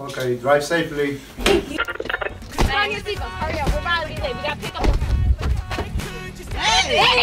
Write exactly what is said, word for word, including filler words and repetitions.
Okay, drive safely. Put on your seatbelt. Hurry up. We're about to be late. We got to pick up. Hey! Hey!